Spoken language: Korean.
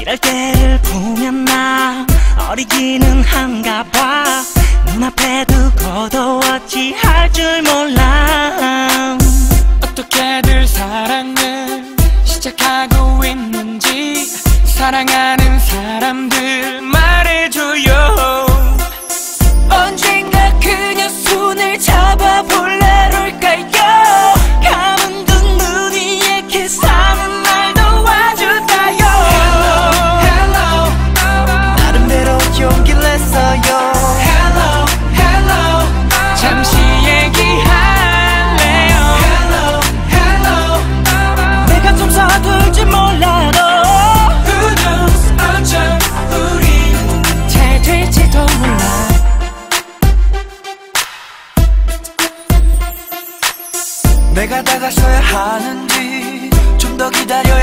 이럴 때를 보면 나 어리기는 한가 봐. 눈앞에 두고도 어찌할 줄 몰라. 어떻게들 사랑을 시작하고 있는지 사랑하는 사람들 말해줘요. 언젠가 그녀 손을 잡아볼래럴까요? 감은 두 눈 위에 키스하는 날 도와줄까요? Hello, hello, 나름대로 용기를 냈어요. hello, hello. 잠시 얘기할래요. Hello, hello. 내가 좀 서툴지 몰라도 Who knows 어쩜 우리 잘 될지도 몰라. 내가 다가서야 하는지 좀 더 기다려